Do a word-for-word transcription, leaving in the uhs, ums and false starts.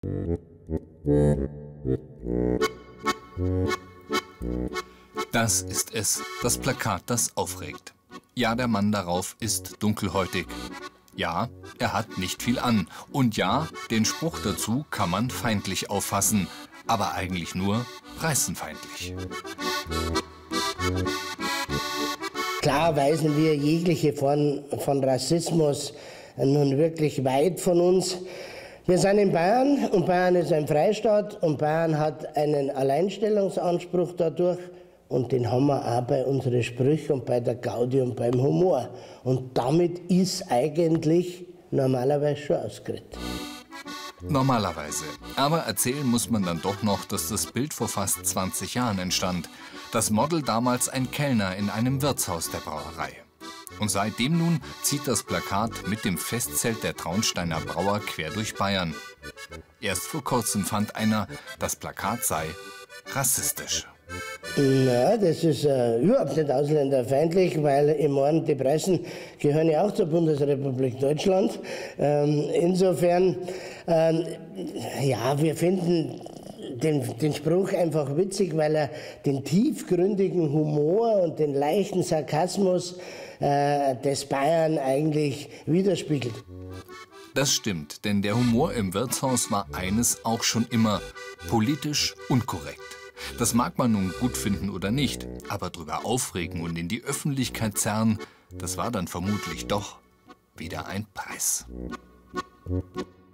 Das ist es, das Plakat, das aufregt. Ja, der Mann darauf ist dunkelhäutig. Ja, er hat nicht viel an. Und ja, den Spruch dazu kann man feindlich auffassen, aber eigentlich nur preißenfeindlich. Klar weisen wir jegliche Form von Rassismus nun wirklich weit von uns. Wir sind in Bayern und Bayern ist ein Freistaat und Bayern hat einen Alleinstellungsanspruch dadurch und den haben wir auch bei unseren Sprüchen und bei der Gaudi und beim Humor. Und damit ist eigentlich normalerweise schon ausgeredet. Normalerweise. Aber erzählen muss man dann doch noch, dass das Bild vor fast zwanzig Jahren entstand. Das Model damals ein Kellner in einem Wirtshaus der Brauerei. Und seitdem nun zieht das Plakat mit dem Festzelt der Traunsteiner Brauer quer durch Bayern. Erst vor kurzem fand einer, das Plakat sei rassistisch. Na, das ist äh, überhaupt nicht ausländerfeindlich, weil ich meine, die Preußen gehören ja auch zur Bundesrepublik Deutschland. Ähm, insofern, ähm, ja, wir finden den, den Spruch einfach witzig, weil er den tiefgründigen Humor und den leichten Sarkasmus äh, des Bayern eigentlich widerspiegelt. Das stimmt, denn der Humor im Wirtshaus war eines auch schon immer: politisch unkorrekt. Das mag man nun gut finden oder nicht, aber drüber aufregen und in die Öffentlichkeit zerren, das war dann vermutlich doch wieder ein Preis.